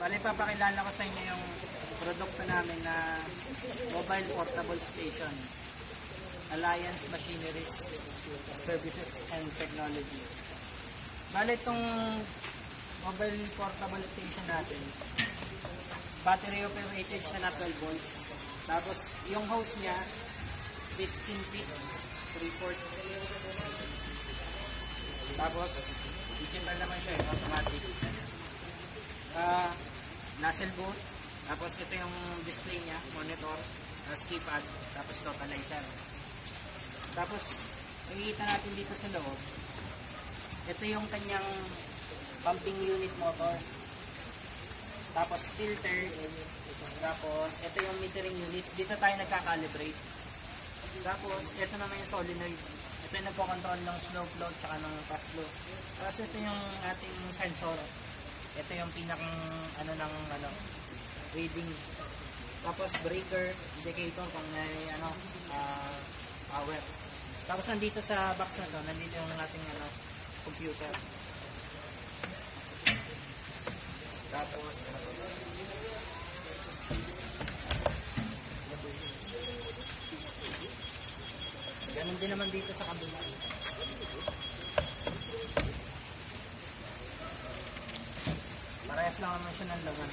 Bali, papakilala ko sa inyo yung produkto namin na mobile portable station. Alliance Machineries Services and Technology. Bali, itong mobile portable station natin, battery operated siya na 12 volts. Tapos, yung hose niya, 15 feet, 3/4. Tapos, digital naman siya, automatic. Nozzle boot. Tapos, ito yung display niya, monitor, keypad, tapos totalizer. Tapos, makikita natin dito sa loob, ito yung kanyang pumping unit motor. Tapos, filter. Tapos, ito yung metering unit. Dito tayo nagka-calibrate. Tapos, ito naman yung solenoid. Ito yung nagpo-control ng slow flow at ng fast flow. Tapos, ito yung ating sensor. Ito yung pinakang reading. Tapos, breaker, indicator kung may power. Tapos, nandito sa box na to, nandito yung ating computer. Tapos, ganun din naman dito sa kabila. Parehas lang naman siya ng laman.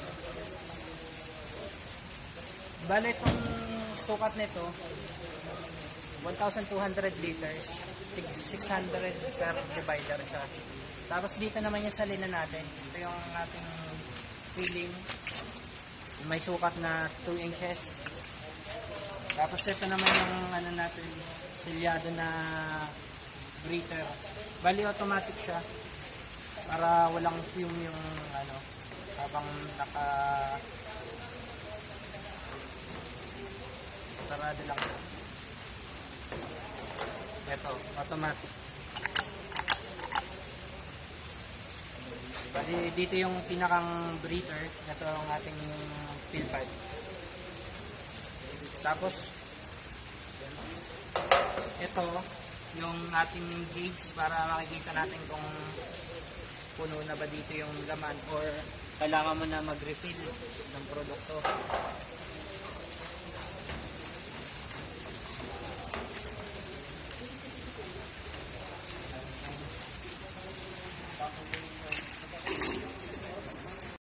Bale, itong sukat nito, 1,200 liters, 600 per divider siya. Tapos dito naman yung salina natin. Ito yung ating filling. May sukat na 2 inches. Tapos ito naman yung natin, silyado na breather. Bali automatic siya para walang fume yung habang sarado lang. Ito, automatic. Bali dito yung pinakang breather. Ito ang ating fill pipe. Tapos, ito, yung ating gauge para makikita natin kung puno na ba dito yung laman or kailangan mo na mag-refill ng produkto.